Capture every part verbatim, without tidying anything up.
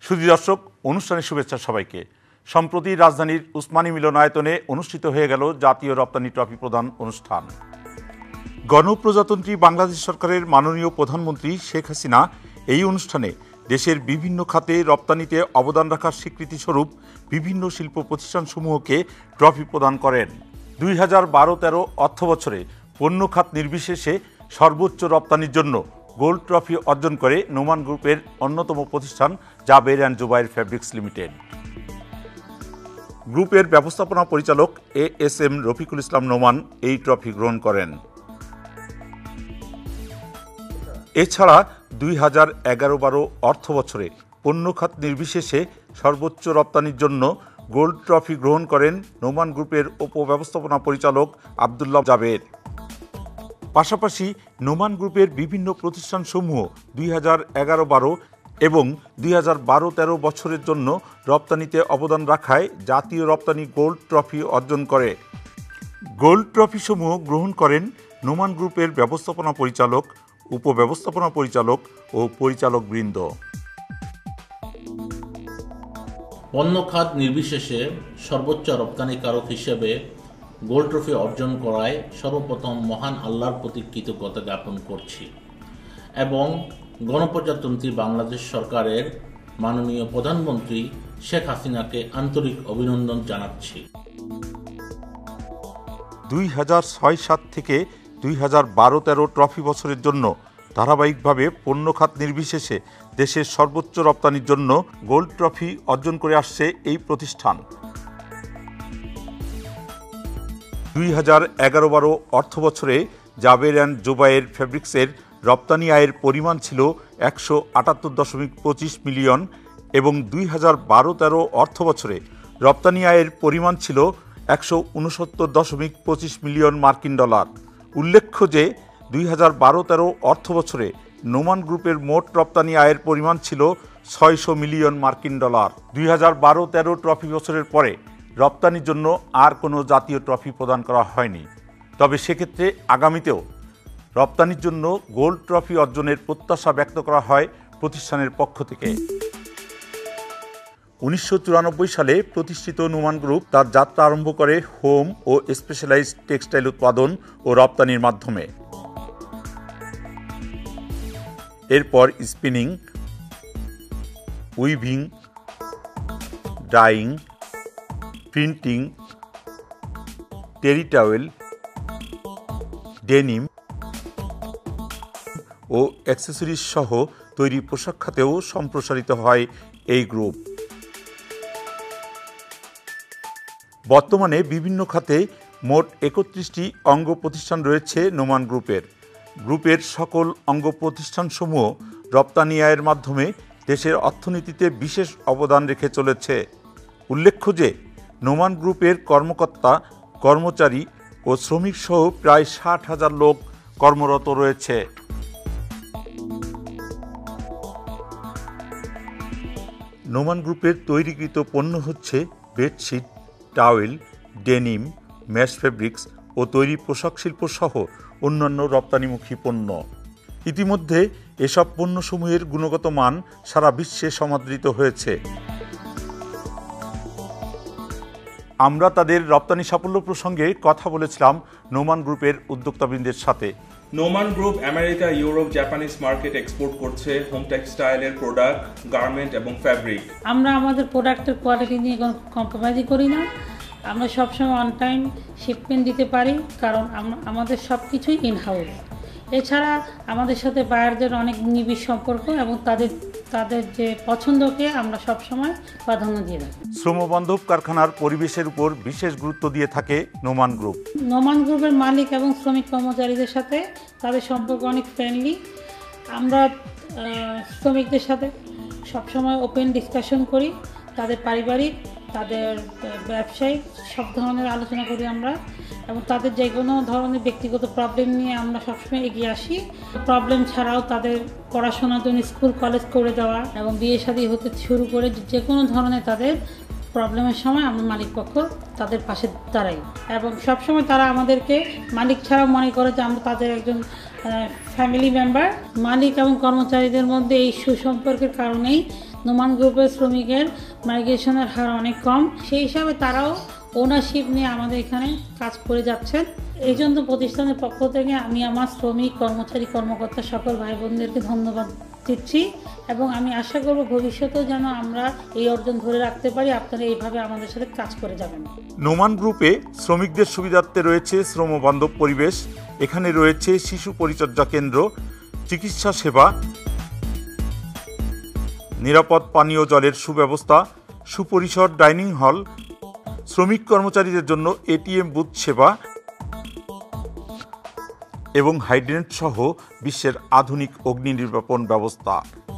সুধী দর্শক, অনুষ্ঠানের শুভেচ্ছা সবাইকে। সম্প্রতি রাজধানীর উসমানী মিলনায়তনে অনুষ্ঠিত হয়ে গেল জাতীয় রপ্তানি ট্রফি প্রদান অনুষ্ঠান। গণপ্রজাতন্ত্রী বাংলাদেশ সরকারের মাননীয় প্রধানমন্ত্রী শেখ হাসিনা এই অনুষ্ঠানে দেশের বিভিন্ন খাতে রপ্তানিতে অবদান রাখার স্বীকৃতিস্বরূপ বিভিন্ন শিল্প প্রতিষ্ঠানসমূহকে ট্রফি প্রদান করেন। দুই হাজার বারো তেরো অর্থ বছরে পণ্য খাত নির্বিশেষে সর্বোচ্চ রপ্তানির জন্য গোল্ড ট্রফি অর্জন করে নোমান গ্রুপের অন্যতম প্রতিষ্ঠান Jaber and Zubair fabrics limited. গ্রুপের ব্যবস্থাপনা পরিচালক A S M Rafiqul Islam Noman এই ট্রফি গ্রহণ করেন। এছাড়া দুই হাজার এগারো বারো অর্থ বছরে পণ্য খাত নির্বিশেষে সর্বোচ্চ রপ্তানির জন্য গোল্ড ট্রফি গ্রহণ করেন নোমান গ্রুপের উপব্যবস্থাপনা পরিচালক আবদুল্লাহ জাবের। পাশাপাশি নোমান গ্রুপের বিভিন্ন প্রতিষ্ঠানসমূহ দুই হাজার এগারো বারো এবং দুই হাজার বারো তেরো বছরের জন্য রপ্তানিতে অবদান রাখায় জাতীয় রপ্তানি গোল্ড ট্রফি অর্জন করে। গোল্ড ট্রফিসমূহ গ্রহণ করেন নোমান গ্রুপের ব্যবস্থাপনা পরিচালক, উপব্যবস্থাপনা পরিচালক ও পরিচালকবৃন্দ। পণ্য খাত নির্বিশেষে সর্বোচ্চ রপ্তানিকারক হিসেবে গোল্ড ট্রফি অর্জন করায় সর্বপ্রথম মহান আল্লাহর প্রতি কৃতজ্ঞতা জ্ঞাপন করছি এবং গণপ্রজাতন্ত্রী বাংলাদেশ সরকারের মাননীয় প্রধানমন্ত্রী শেখ হাসিনাকে আন্তরিক অভিনন্দন জানাচ্ছি। দুই হাজার ছয় সাত থেকে দুই হাজার বারো তেরো ট্রফি বছরের জন্য ধারাবাহিকভাবে পণ্য খাত নির্বিশেষে দেশের সর্বোচ্চ রপ্তানির জন্য গোল্ড ট্রফি অর্জন করে আসছে এই প্রতিষ্ঠান। দুই হাজার এগারো বারো অর্থ বছরে জাবের অ্যান্ড জুবাইর ফেব্রিক্সের রপ্তানি আয়ের পরিমাণ ছিল একশো আটাত্তর দশমিক পঁচিশ মিলিয়ন এবং দুই হাজার বারো তেরো অর্থ বছরে রপ্তানি আয়ের পরিমাণ ছিল একশো উনসত্তর দশমিক পঁচিশ মিলিয়ন মার্কিন ডলার। উল্লেখ্য যে দুই হাজার বারো তেরো অর্থ বছরে নোমান গ্রুপের মোট রপ্তানি আয়ের পরিমাণ ছিল ছয়শো মিলিয়ন মার্কিন ডলার। দুই হাজার বারো তেরো ট্রফি বছরের পরে রপ্তানির জন্য আর কোনো জাতীয় ট্রফি প্রদান করা হয়নি। তবে সেক্ষেত্রে আগামীতেও রপ্তানির জন্য গোল্ড ট্রফি অর্জনের প্রত্যাশা ব্যক্ত করা হয় প্রতিষ্ঠানের পক্ষ থেকে। উনিশশো চুরানব্বই সালে প্রতিষ্ঠিত নোমান গ্রুপ তার যাত্রা আরম্ভ করে হোম ও স্পেশালাইজড টেক্সটাইল উৎপাদন ও রপ্তানির মাধ্যমে। এরপর spinning, weaving, dyeing, printing, terry towel, denim ও অ্যাক্সেসরিজ সহ তৈরি পোশাক খাতেও সম্প্রসারিত হয় এই গ্রুপ। বর্তমানে বিভিন্ন খাতে মোট একত্রিশটি অঙ্গ প্রতিষ্ঠান রয়েছে নোমান গ্রুপের। গ্রুপের সকল অঙ্গ প্রতিষ্ঠানসমূহ রপ্তানি আয়ের মাধ্যমে দেশের অর্থনীতিতে বিশেষ অবদান রেখে চলেছে। উল্লেখ্য যে নোমান গ্রুপের কর্মকর্তা, কর্মচারী ও শ্রমিক সহ প্রায় ষাট হাজার লোক কর্মরত রয়েছে। নোমান গ্রুপের তৈরিকৃত পণ্য হচ্ছে bedsheet, towel, denim, mesh fabrics ও তৈরি পোশাক শিল্প সহ অন্যান্য রপ্তানিমুখী পণ্য। ইতিমধ্যে এসব পণ্যসমূহের গুণগত মান সারা বিশ্বে সমাদৃত হয়েছে। আমরা তাদের রপ্তানি সাফল্য প্রসঙ্গে কথা বলেছিলাম নোমান গ্রুপের উদ্যোক্তাবৃন্দের সাথে। Noman group America, Europe, Japanese market export করছে হোম টেক্সটাইলের প্রোডাক্ট, গার্মেন্ট এবং ফ্যাব্রিক। আমরা আমাদের প্রোডাক্টের কোয়ালিটি নিয়ে কোনো কম্প্রোমাইজই করি না। আমরা সবসময় অন টাইম শিপমেন্ট দিতে পারি, কারণ আমাদের সব কিছুই ইনহাউস। এছাড়া আমাদের সাথে বায়ারদের অনেক নিবিড় সম্পর্ক এবং তাদের তাদের যে পছন্দকে আমরা সবসময় প্রাধান্য দিয়ে থাকি। শ্রমবান্ধব কারখানার পরিবেশের উপর বিশেষ গুরুত্ব দিয়ে থাকে নোমান গ্রুপ। নোমান গ্রুপের মালিক এবং শ্রমিক কর্মচারীদের সাথে তাদের সম্পর্ক অনেক ফ্রেন্ডলি। আমরা শ্রমিকদের সাথে সবসময় ওপেন ডিসকাশন করি, তাদের পারিবারিক, তাদের ব্যবসায়িক সব ধরনের আলোচনা করি আমরা, এবং তাদের যে কোনো ধরনের ব্যক্তিগত প্রবলেম নিয়ে আমরা সবসময় এগিয়ে আসি। প্রবলেম ছাড়াও তাদের পড়াশোনার জন্য স্কুল কলেজ করে দেওয়া এবং বিয়ে শাদী হতে শুরু করে যে কোনো ধরনের তাদের প্রবলেমের সময় আমরা মালিক পক্ষ তাদের পাশে দাঁড়াই, এবং সবসময় তারা আমাদেরকে মালিক ছাড়াও মনে করে যে আমরা তাদের একজন ফ্যামিলি মেম্বার। মালিক এবং কর্মচারীদের মধ্যে এই সুসম্পর্কের কারণেই নোমান গ্রুপের শ্রমিকের মাইগ্রেশনের হার অনেক কম, সেই হিসাবে তারাও ওনারশিপ নিয়ে আমাদের এখানে কাজ করে যাচ্ছেন। এই জন্য প্রতিষ্ঠানের পক্ষ থেকে আমি আমার শ্রমিক, কর্মচারী, কর্মকর্তা সকল ভাই বোনদেরকে ধন্যবাদ দিচ্ছি এবং আমি আশা করব ভবিষ্যতেও যেন আমরা এই অর্জন ধরে রাখতে পারি। আপনারা এইভাবে আমাদের সাথে কাজ করে যাবেন। নোমান গ্রুপে শ্রমিকদের সুবিধার্থে রয়েছে শ্রমবান্ধব পরিবেশ। এখানে রয়েছে শিশু পরিচর্যা কেন্দ্র, চিকিৎসা সেবা, নিরাপদ পানীয় জলের সুব্যবস্থা, সুপরিসর ডাইনিং হল, শ্রমিক কর্মচারীদের জন্য এটিএম বুথ সেবা এবং হাইড্রেন্ট সহ বিশ্বের আধুনিক অগ্নি নির্বাপন ব্যবস্থা।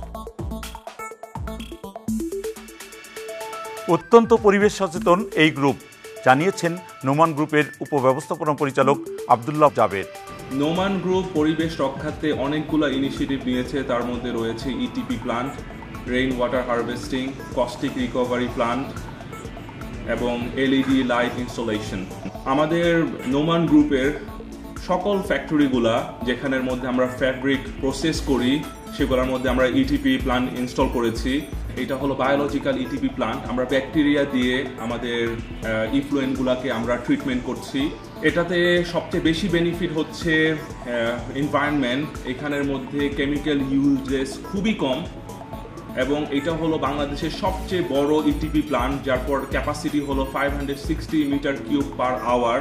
অত্যন্ত পরিবেশ সচেতন এই গ্রুপ, জানিয়েছেন নোমান গ্রুপের উপব্যবস্থাপনা পরিচালক আব্দুল্লাহ জাবের। নোমান গ্রুপ পরিবেশ রক্ষার্থে অনেকগুলো ইনিশিয়েটিভ নিয়েছে। তার মধ্যে রয়েছে ETP plant, rain water harvesting, caustic recovery plant এবং এলইডি লাইট ইনস্টলেশন। আমাদের নোমান গ্রুপের সকল ফ্যাক্টরিগুলা যেখানের মধ্যে আমরা ফ্যাব্রিক প্রসেস করি সেগুলোর মধ্যে আমরা ইটিপি প্লান্ট ইনস্টল করেছি। এটা হলো বায়োলজিক্যাল ইটিপি প্লান্ট। আমরা ব্যাকটেরিয়া দিয়ে আমাদের ইফ্লুয়েন্টগুলোকে আমরা ট্রিটমেন্ট করছি। এটাতে সবচেয়ে বেশি বেনিফিট হচ্ছে এনভায়রনমেন্ট। এখানের মধ্যে কেমিক্যাল ইউজেস খুবই কম এবং এটা হলো বাংলাদেশের সবচেয়ে বড় ইটিপি প্লান্ট, যার পর ক্যাপাসিটি হলো five hundred sixty metre cube per hour.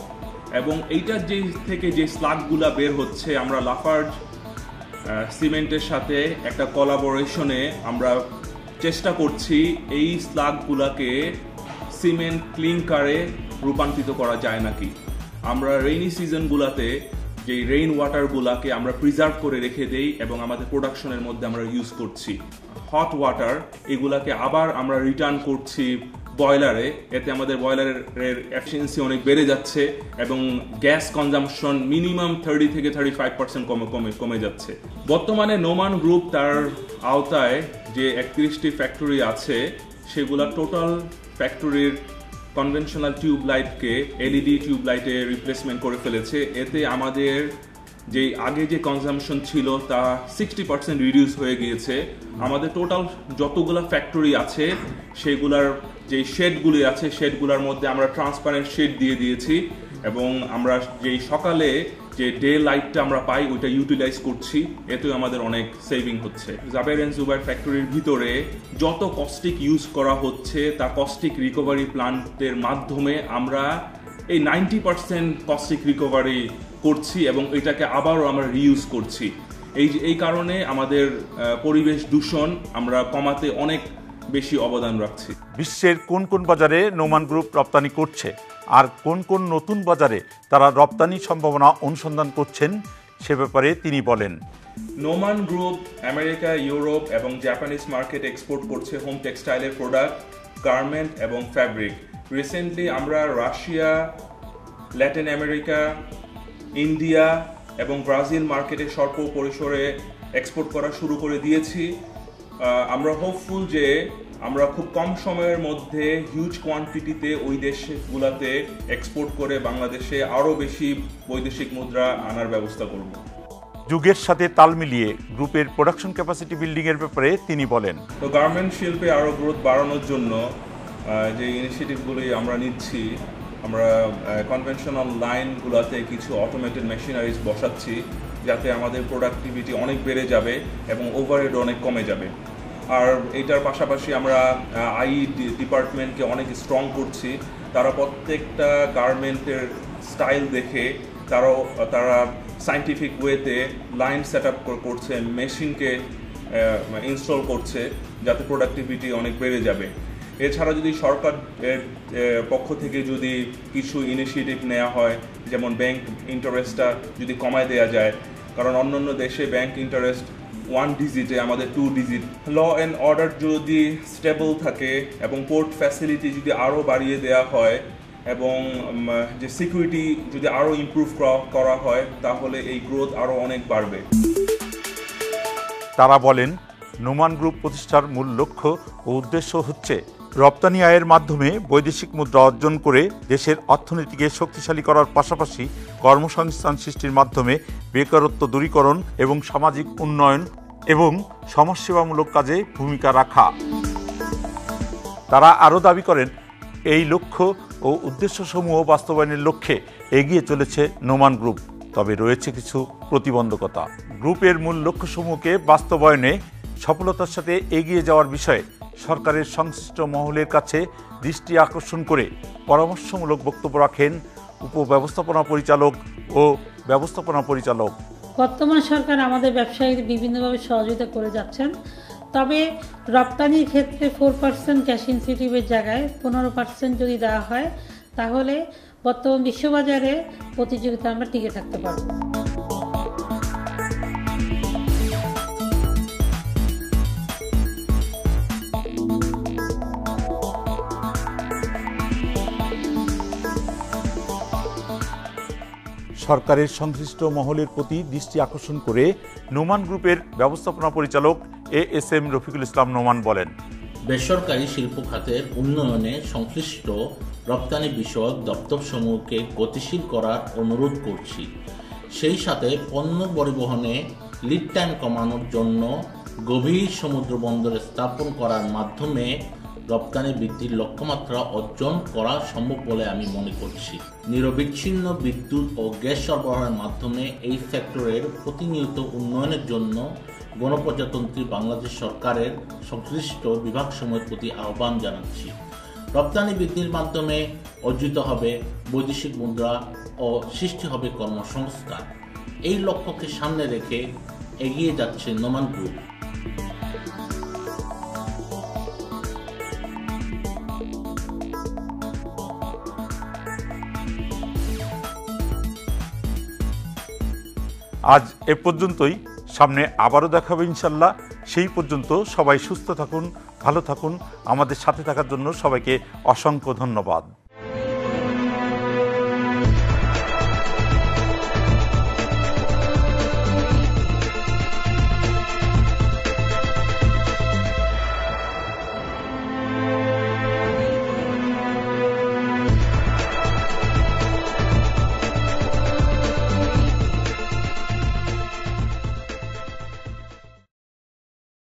এবং এইটার যে থেকে যে স্লাগগুলা বের হচ্ছে, আমরা লাফার্জ সিমেন্টের সাথে একটা কোলাবোরেশনে আমরা চেষ্টা করছি এই স্লাগগুলাকে সিমেন্ট ক্লিনকারে রূপান্তরিত করা যায় নাকি। আমরা রেইনি সিজনগুলাতে যে রেইন ওয়াটারগুলাকে আমরা প্রিজার্ভ করে রেখে দেই এবং আমাদের প্রোডাকশনের মধ্যে আমরা ইউজ করছি। হট ওয়াটার এগুলাকে আবার আমরা রিটার্ন করছি বয়লারে, এতে আমাদের বয়লারের এফিসিয়েন্সি অনেক বেড়ে যাচ্ছে এবং গ্যাস কনজাম্পশন মিনিমাম থার্টি থেকে থার্টি ফাইভ পার্সেন্ট কমে কমে কমে যাচ্ছে। বর্তমানে নোমান গ্রুপ তার আওতায় যে একত্রিশটি ফ্যাক্টরি আছে সেগুলা টোটাল ফ্যাক্টরির কনভেনশনাল টিউব লাইটকে এলইডি টিউব লাইটে রিপ্লেসমেন্ট করে ফেলেছে। এতে আমাদের যে আগে যে কনজাম্পশন ছিল তা সিক্সটি পার্সেন্ট রিডিউস হয়ে গিয়েছে। আমাদের টোটাল যতগুলো ফ্যাক্টরি আছে সেগুলার যে শেডগুলি আছে শেডগুলোর মধ্যে আমরা ট্রান্সপারেন্ট শেড দিয়ে দিয়েছি এবং আমরা যেই সকালে যে ডে লাইটটা আমরা পাই ওইটা ইউটিলাইজ করছি, এতেও আমাদের অনেক সেভিং হচ্ছে। জাবের এন্ড জুবাইর ফ্যাক্টরির ভিতরে যত কস্টিক ইউজ করা হচ্ছে তা কস্টিক রিকভারি প্ল্যান্টের মাধ্যমে আমরা এই নাইনটি পার্সেন্ট কস্টিক রিকভারি করছি এবং এটাকে আবারও আমরা রিইউজ করছি। এই এই কারণে আমাদের পরিবেশ দূষণ আমরা কমাতে অনেক বেশি অবদান রাখছি। বিশ্বের কোন কোন বাজারে নোমান গ্রুপ রপ্তানি করছে আর কোন কোন নতুন বাজারে তারা রপ্তানি সম্ভাবনা অনুসন্ধান করছেন সে ব্যাপারে তিনি বলেন। নোমান গ্রুপ আমেরিকা, ইউরোপ এবং জাপানিজ মার্কেট এক্সপোর্ট করছে হোম টেক্সটাইলের প্রোডাক্ট, গার্মেন্ট এবং ফ্যাব্রিক। রিসেন্টলি আমরা রাশিয়া, ল্যাটিন আমেরিকা, ইন্ডিয়া এবং ব্রাজিল মার্কেটে স্বল্প পরিসরে এক্সপোর্ট করা শুরু করে দিয়েছি। আমরা হোপফুল যে আমরা খুব কম সময়ের মধ্যে হিউজ কোয়ান্টিটিতে ওই দেশগুলোতে এক্সপোর্ট করে বাংলাদেশে আরও বেশি বৈদেশিক মুদ্রা আনার ব্যবস্থা করব। যুগের সাথে তাল মিলিয়ে গ্রুপের প্রোডাকশন ক্যাপাসিটি বিল্ডিংয়ের ব্যাপারে তিনি বলেন। তো গার্মেন্ট শিল্পে আরও গ্রোথ বাড়ানোর জন্য যে ইনিশিয়েটিভগুলি আমরা নিচ্ছি, আমরা কনভেনশনাল লাইনগুলোতে কিছু অটোমেটেড মেশিনারিজ বসাচ্ছি যাতে আমাদের প্রোডাক্টিভিটি অনেক বেড়ে যাবে এবং ওভারহেড অনেক কমে যাবে। আর এটার পাশাপাশি আমরা আই ডিপার্টমেন্টকে অনেক স্ট্রং করছি। তারা প্রত্যেকটা গার্মেন্টের স্টাইল দেখে তারাও তারা সায়েন্টিফিক ওয়েতে লাইন সেট আপ করছে, মেশিনকে ইনস্টল করছে যাতে প্রোডাক্টিভিটি অনেক বেড়ে যাবে। এছাড়া যদি সরকারের পক্ষ থেকে যদি কিছু ইনিশিয়েটিভ নেওয়া হয়, যেমন ব্যাংক ইন্টারেস্টটা যদি কমায় দেওয়া যায়, কারণ অন্যান্য দেশে ব্যাংক ইন্টারেস্ট ওয়ান ডিজিটে, আমাদের two digit. Law and order যদি স্টেবল থাকে এবং পোর্ট ফ্যাসিলিটি যদি আরও বাড়িয়ে দেওয়া হয় এবং যে সিকিউরিটি যদি আরও ইমপ্রুভ করা হয় তাহলে এই গ্রোথ আরও অনেক বাড়বে। তারা বলেন, নোমান গ্রুপ প্রতিষ্ঠার মূল লক্ষ্য ও উদ্দেশ্য হচ্ছে রপ্তানি আয়ের মাধ্যমে বৈদেশিক মুদ্রা অর্জন করে দেশের অর্থনীতিকে শক্তিশালী করার পাশাপাশি কর্মসংস্থান সৃষ্টির মাধ্যমে বেকারত্ব দূরীকরণ এবং সামাজিক উন্নয়ন এবং সমাজসেবামূলক কাজে ভূমিকা রাখা। তারা আরও দাবি করেন, এই লক্ষ্য ও উদ্দেশ্যসমূহ বাস্তবায়নের লক্ষ্যে এগিয়ে চলেছে নোমান গ্রুপ। তবে রয়েছে কিছু প্রতিবন্ধকতা। গ্রুপের মূল লক্ষ্যসমূহকে বাস্তবায়নে সফলতার সাথে এগিয়ে যাওয়ার বিষয়ে সরকারের সংশ্লিষ্ট মহলের কাছে দৃষ্টি আকর্ষণ করে পরামর্শমূলক বক্তব্য রাখেন উপব্যবস্থাপনা পরিচালক ও ব্যবস্থাপনা পরিচালক। বর্তমান সরকার আমাদের ব্যবসায়ীদের বিভিন্নভাবে সহযোগিতা করে যাচ্ছেন। তবে রপ্তানির ক্ষেত্রে ফোর পার্সেন্ট ক্যাশ ইনসেন্টিভের জায়গায় পনেরো পার্সেন্ট যদি দেওয়া হয়, তাহলে বর্তমান বিশ্ববাজারে প্রতিযোগিতা আমরা টিকে থাকতে পারব। সরকারের সংশ্লিষ্ট মহলের প্রতি দৃষ্টি আকর্ষণ করে নোমান গ্রুপের ব্যবস্থাপনা পরিচালক A S M Rafiqul Islam Noman বলেন, বেসরকারি শিল্প খাতের উন্নয়নে সংশ্লিষ্ট রপ্তানি বিষয়ক দপ্তরসমূহকে গতিশীল করার অনুরোধ করছি। সেই সাথে পণ্য পরিবহনে লিড টাইম কমানোর জন্য গভীর সমুদ্র বন্দরে স্থাপন করার মাধ্যমে রপ্তানি বৃদ্ধির লক্ষ্যমাত্রা অর্জন করা সম্ভব বলে আমি মনে করছি। নিরবিচ্ছিন্ন বিদ্যুৎ ও গ্যাস সরবরাহের মাধ্যমে এই সেক্টরের প্রতিনিয়ত উন্নয়নের জন্য গণপ্রজাতন্ত্রী বাংলাদেশ সরকারের সংশ্লিষ্ট বিভাগসমূহের প্রতি আহ্বান জানাচ্ছি। রপ্তানি বৃদ্ধির মাধ্যমে অর্জিত হবে বৈদেশিক মুদ্রা ও সৃষ্টি হবে কর্মসংস্থান। এই লক্ষ্যকে সামনে রেখে এগিয়ে যাচ্ছে নোমান গ্রুপ। আজ এ পর্যন্তই। সামনে আবারও দেখাবে ইনশাল্লাহ। সেই পর্যন্ত সবাই সুস্থ থাকুন, ভালো থাকুন। আমাদের সাথে থাকার জন্য সবাইকে অসংখ্য ধন্যবাদ।